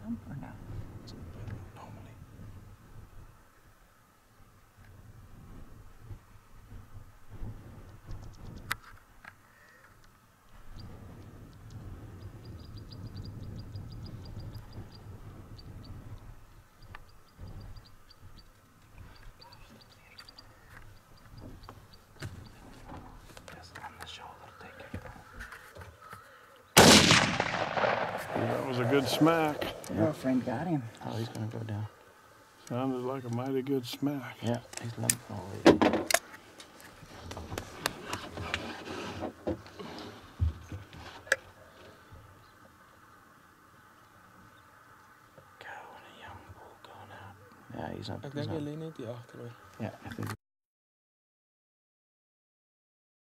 some or no? It's a bit better normally. That was a good smack. Girlfriend got him. Oh, he's gonna go down. Sounded like a mighty good smack. Yeah, he's limping already. Cow and a young bull going out. Yeah, he's up. Ik denk alleen niet die achteruit. Yeah, I think.